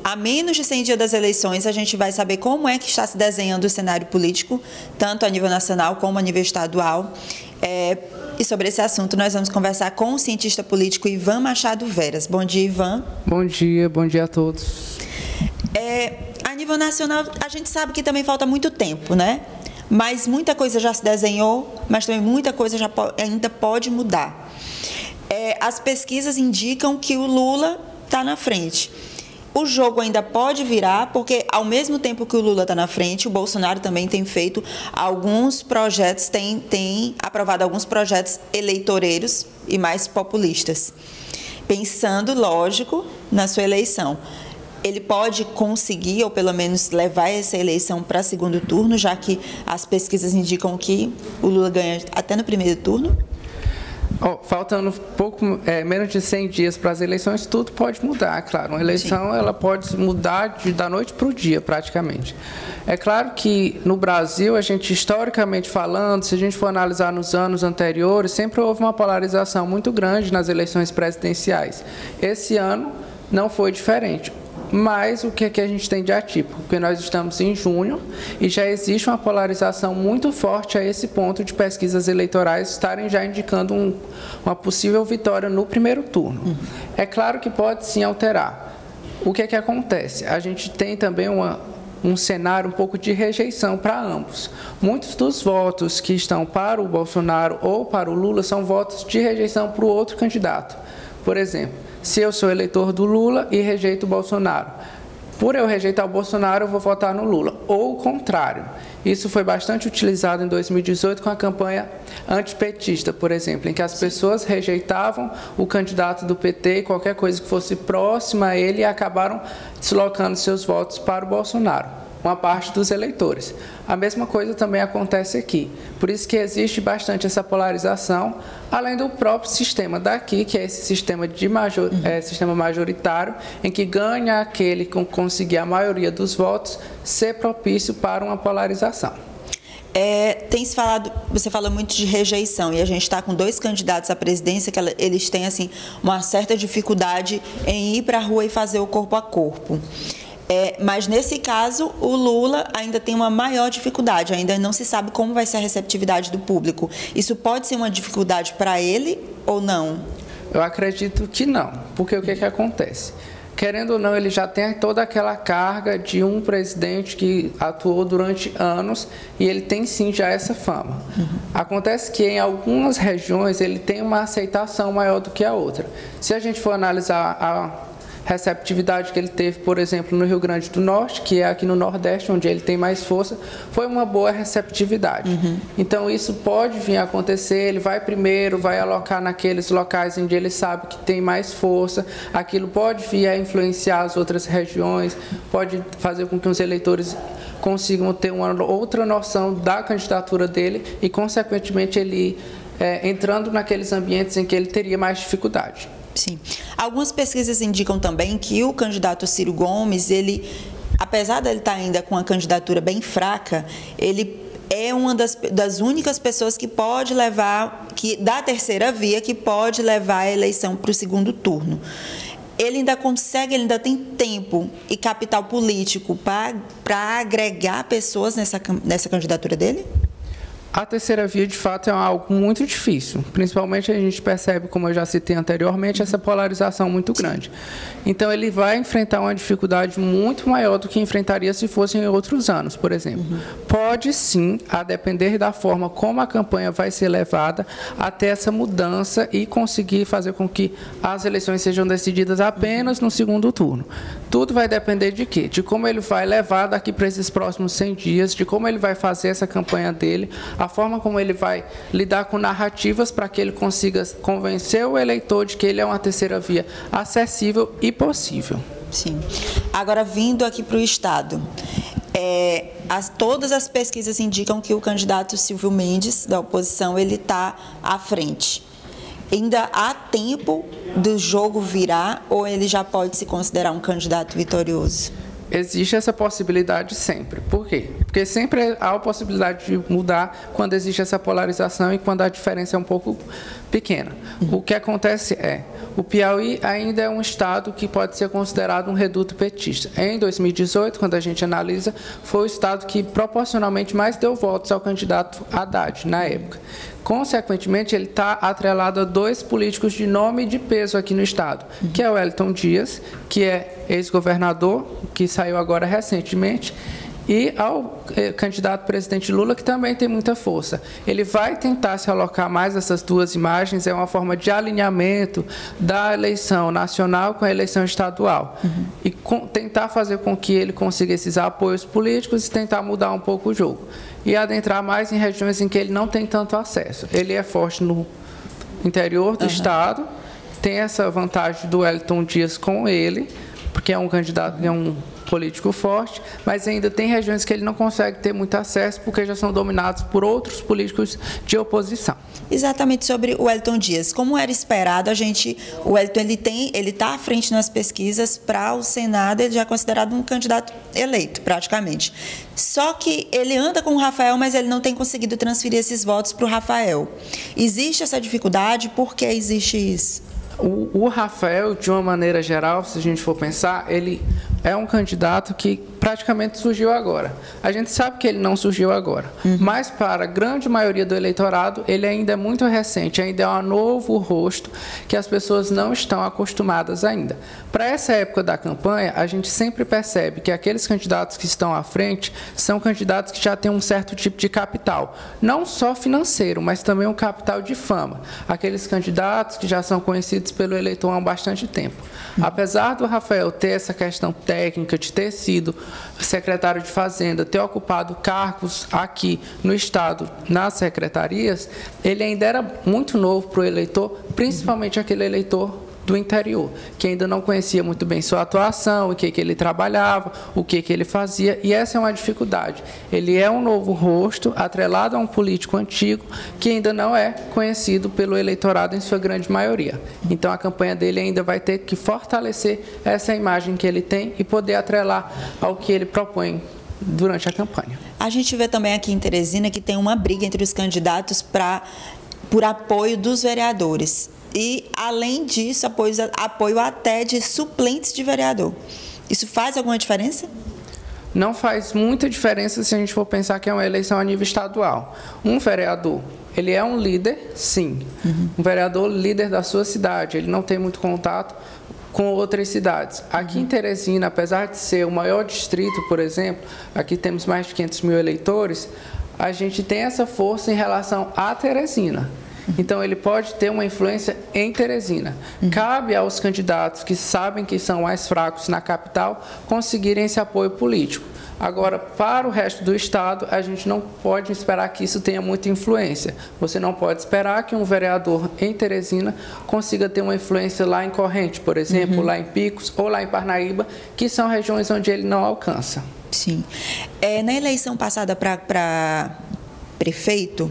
A menos de 100 dias das eleições, a gente vai saber como é que está se desenhando o cenário político, tanto a nível nacional como a nível estadual. E sobre esse assunto, nós vamos conversar com o cientista político Ivan Machado Veras. Bom dia, Ivan. Bom dia a todos. A nível nacional, a gente sabe que também falta muito tempo, né? Mas muita coisa já se desenhou, mas também muita coisa ainda pode mudar. As pesquisas indicam que o Lula está na frente. O jogo ainda pode virar, porque ao mesmo tempo que o Lula está na frente, o Bolsonaro também tem feito alguns projetos, tem aprovado alguns projetos eleitoreiros e mais populistas, pensando, lógico, na sua eleição. Ele pode conseguir, ou pelo menos levar essa eleição para segundo turno, já que as pesquisas indicam que o Lula ganha até no primeiro turno? Faltando menos de 100 dias para as eleições, tudo pode mudar, claro. Uma eleição, ela pode mudar da noite para o dia, praticamente. É claro que no Brasil, a gente, historicamente falando, se a gente for analisar nos anos anteriores, sempre houve uma polarização muito grande nas eleições presidenciais. Esse ano não foi diferente. Mas o que a gente tem de atípico? Porque nós estamos em junho e já existe uma polarização muito forte a esse ponto de pesquisas eleitorais estarem já indicando uma possível vitória no primeiro turno. É claro que pode sim alterar. O que acontece? A gente tem também um cenário um pouco de rejeição para ambos. Muitos dos votos que estão para o Bolsonaro ou para o Lula são votos de rejeição para o outro candidato. Por exemplo, se eu sou eleitor do Lula e rejeito o Bolsonaro, por eu rejeitar o Bolsonaro, eu vou votar no Lula, ou o contrário. Isso foi bastante utilizado em 2018 com a campanha antipetista, por exemplo, em que as pessoas rejeitavam o candidato do PT e qualquer coisa que fosse próxima a ele e acabaram deslocando seus votos para o Bolsonaro, uma parte dos eleitores. A mesma coisa também acontece aqui. Por isso que existe bastante essa polarização, além do próprio sistema daqui, que é esse sistema sistema majoritário, em que ganha aquele que conseguir a maioria dos votos, ser propício para uma polarização. Você fala muito de rejeição, e a gente está com dois candidatos à presidência que eles têm assim, uma certa dificuldade em ir para a rua e fazer o corpo a corpo. Mas, nesse caso, o Lula ainda tem uma maior dificuldade, ainda não se sabe como vai ser a receptividade do público. Isso pode ser uma dificuldade para ele ou não? Eu acredito que não, porque o que acontece? Querendo ou não, ele já tem toda aquela carga de um presidente que atuou durante anos e ele tem sim já essa fama. Acontece que em algumas regiões ele tem uma aceitação maior do que a outra. Se a gente for analisar a receptividade que ele teve, por exemplo, no Rio Grande do Norte, que é aqui no Nordeste, onde ele tem mais força, foi uma boa receptividade. Então, isso pode vir a acontecer, ele vai primeiro, vai alocar naqueles locais onde ele sabe que tem mais força, aquilo pode vir a influenciar as outras regiões, pode fazer com que os eleitores consigam ter uma outra noção da candidatura dele e, consequentemente, ele entrando naqueles ambientes em que ele teria mais dificuldade. Sim. Algumas pesquisas indicam também que o candidato Ciro Gomes, apesar de ele estar ainda com uma candidatura bem fraca, ele é uma das únicas pessoas que pode levar, da terceira via, que pode levar a eleição para o segundo turno. Ele ainda consegue, ele ainda tem tempo e capital político para agregar pessoas nessa candidatura dele? A terceira via, de fato, é algo muito difícil. Principalmente a gente percebe, como eu já citei anteriormente, essa polarização muito grande. Então, ele vai enfrentar uma dificuldade muito maior do que enfrentaria se fosse em outros anos, por exemplo. Pode, sim, a depender da forma como a campanha vai ser levada, até essa mudança e conseguir fazer com que as eleições sejam decididas apenas no segundo turno. Tudo vai depender de quê? De como ele vai levar daqui para esses próximos 100 dias, de como ele vai fazer essa campanha dele, a forma como ele vai lidar com narrativas para que ele consiga convencer o eleitor de que ele é uma terceira via acessível e possível. Sim. Agora, vindo aqui para o Estado, todas as pesquisas indicam que o candidato Silvio Mendes, da oposição, ele está à frente. Ainda há tempo do jogo virar ou ele já pode se considerar um candidato vitorioso? Existe essa possibilidade sempre. Por quê? Porque sempre há a possibilidade de mudar quando existe essa polarização e quando a diferença é um pouco pequena. O que acontece é, o Piauí ainda é um estado que pode ser considerado um reduto petista. Em 2018, quando a gente analisa, foi o estado que proporcionalmente mais deu votos ao candidato Haddad, na época. Consequentemente, ele está atrelado a dois políticos de nome e de peso aqui no estado, que é o Wellington Dias, que é ex-governador, que saiu agora recentemente, e ao candidato presidente Lula, que também tem muita força. Ele vai tentar se alocar mais essas duas imagens, é uma forma de alinhamento da eleição nacional com a eleição estadual. E tentar fazer com que ele consiga esses apoios políticos e tentar mudar um pouco o jogo. E adentrar mais em regiões em que ele não tem tanto acesso. Ele é forte no interior do estado, tem essa vantagem do Wellington Dias com ele, porque é um candidato, é um político forte, mas ainda tem regiões que ele não consegue ter muito acesso porque já são dominados por outros políticos de oposição. Exatamente sobre o Wellington Dias. Como era esperado, o Wellington ele está à frente nas pesquisas para o Senado, ele já é considerado um candidato eleito, praticamente. Só que ele anda com o Rafael, mas ele não tem conseguido transferir esses votos para o Rafael. Existe essa dificuldade? Por que existe isso? O Rafael, de uma maneira geral, se a gente for pensar, ele é um candidato que praticamente surgiu agora. A gente sabe que ele não surgiu agora, mas para a grande maioria do eleitorado, ele ainda é muito recente, ainda é um novo rosto que as pessoas não estão acostumadas ainda. Para essa época da campanha, a gente sempre percebe que aqueles candidatos que estão à frente são candidatos que já têm um certo tipo de capital, não só financeiro, mas também um capital de fama. Aqueles candidatos que já são conhecidos pelo eleitor há bastante tempo. Apesar do Rafael ter essa questão técnica de ter sido secretário de Fazenda, ter ocupado cargos aqui no estado, nas secretarias, ele ainda era muito novo para o eleitor, principalmente aquele eleitor do interior, que ainda não conhecia muito bem sua atuação, o que ele trabalhava, o que ele fazia, e essa é uma dificuldade. Ele é um novo rosto, atrelado a um político antigo, que ainda não é conhecido pelo eleitorado em sua grande maioria. Então, a campanha dele ainda vai ter que fortalecer essa imagem que ele tem e poder atrelar ao que ele propõe durante a campanha. A gente vê também aqui em Teresina que tem uma briga entre os candidatos por apoio dos vereadores. E, além disso, apoio até de suplentes de vereador. Isso faz alguma diferença? Não faz muita diferença se a gente for pensar que é uma eleição a nível estadual. Um vereador, ele é um líder, sim. Um vereador líder da sua cidade, ele não tem muito contato com outras cidades. Aqui em Teresina, apesar de ser o maior distrito, por exemplo, aqui temos mais de 500 mil eleitores, a gente tem essa força em relação à Teresina. Então, ele pode ter uma influência em Teresina. Cabe aos candidatos que sabem que são mais fracos na capital conseguirem esse apoio político. Agora, para o resto do estado, a gente não pode esperar que isso tenha muita influência. Você não pode esperar que um vereador em Teresina consiga ter uma influência lá em Corrente, por exemplo, lá em Picos ou lá em Parnaíba, que são regiões onde ele não alcança. Sim. Na eleição passada para prefeito,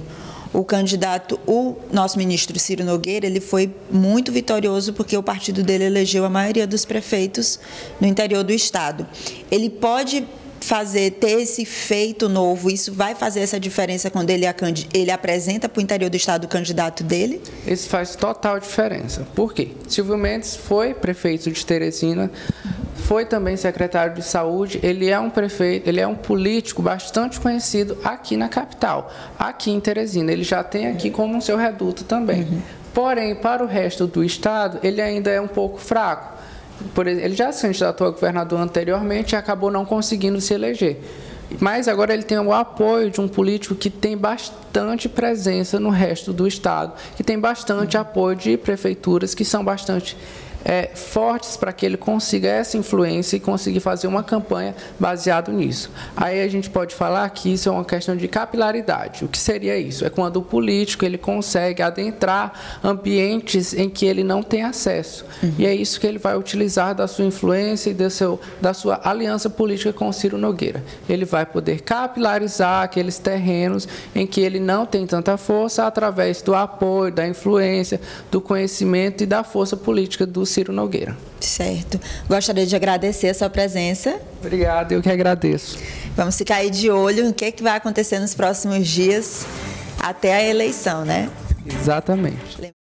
o nosso ministro Ciro Nogueira, ele foi muito vitorioso porque o partido dele elegeu a maioria dos prefeitos no interior do estado. Ele pode ter esse feito novo, isso vai fazer essa diferença quando ele apresenta para o interior do estado o candidato dele? Isso faz total diferença. Por quê? Silvio Mendes foi prefeito de Teresina, foi também secretário de saúde, ele é um prefeito, ele é um político bastante conhecido aqui na capital, aqui em Teresina, ele já tem aqui como um seu reduto também. Porém, para o resto do estado, ele ainda é um pouco fraco. Ele já se candidatou a governador anteriormente e acabou não conseguindo se eleger. Mas agora ele tem o apoio de um político que tem bastante presença no resto do estado, que tem bastante apoio de prefeituras que são bastante fortes para que ele consiga essa influência e conseguir fazer uma campanha baseado nisso. Aí a gente pode falar que isso é uma questão de capilaridade. O que seria isso? É quando o político ele consegue adentrar ambientes em que ele não tem acesso. E é isso que ele vai utilizar da sua influência e da sua aliança política com o Ciro Nogueira. Ele vai poder capilarizar aqueles terrenos em que ele não tem tanta força através do apoio, da influência, do conhecimento e da força política do Ciro Nogueira. Certo. Gostaria de agradecer a sua presença. Obrigado, eu que agradeço. Vamos ficar aí de olho no que vai acontecer nos próximos dias até a eleição, né? Exatamente.